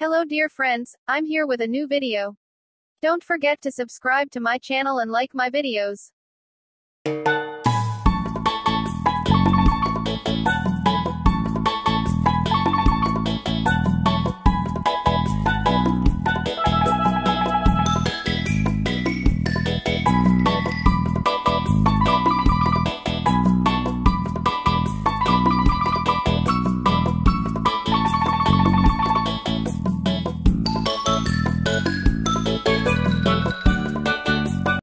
Hello dear friends, I'm here with a new video. Don't forget to subscribe to my channel and like my videos.